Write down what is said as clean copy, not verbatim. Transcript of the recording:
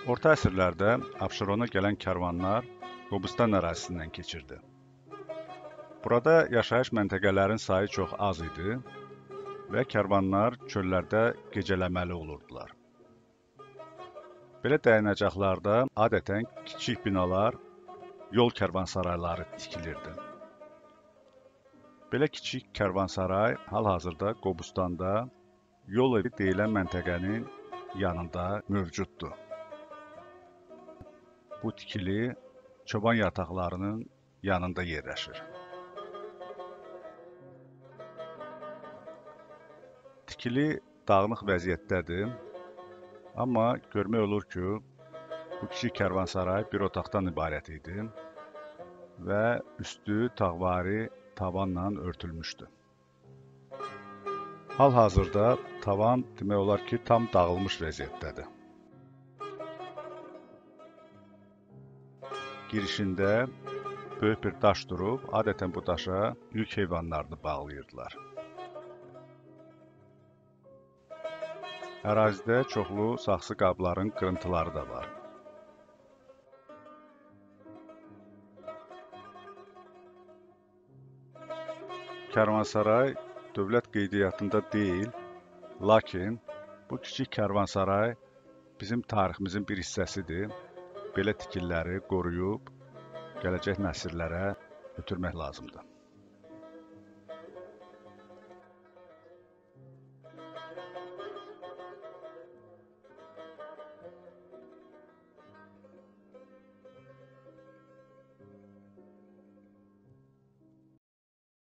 Orta əsrlərdə Abşerona gələn kərvanlar Qobustan ərazisindən keçirdi. Burada yaşayış məntəqələrin sayı çox az idi və kərvanlar çöllərdə gecələməli olurdular. Belə dayanacaqlarda adətən kiçik binalar, yol kərvansarayları tikilirdi. Belə kiçik kərvansaray hal-hazırda Qobustanda yol evi deyilən məntəqənin yanında mövcuddur. Bu tikili çoban yataqlarının yanında yerləşir. Tikili dağınıq vəziyyətdədir, amma görmək olur ki, bu kiçik kərvansaray bir otaqdan ibarət idi və üstü tağvari tavanla örtülmüşdü. Hal-hazırda tavan demək olar ki, tam dağılmış vəziyyətdədir. Girişində böyük bir daş durub, adətən bu daşa yük heyvanlarını bağlayırdılar. Ərazidə çoxlu saxsı qabların qırıntıları da var. Kərvansaray dövlət qeydiyyatında deyil, lakin bu kiçik kərvansaray bizim tariximizin bir hissəsidir. Belə tikililəri qoruyub gələcək nəsillərə ötürmək lazımdır.